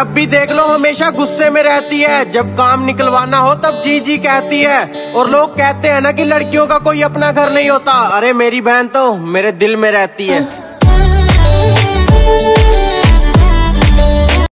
जब भी देख लो हमेशा गुस्से में रहती है, जब काम निकलवाना हो तब जी जी कहती है। और लोग कहते हैं ना कि लड़कियों का कोई अपना घर नहीं होता, अरे मेरी बहन तो मेरे दिल में रहती है।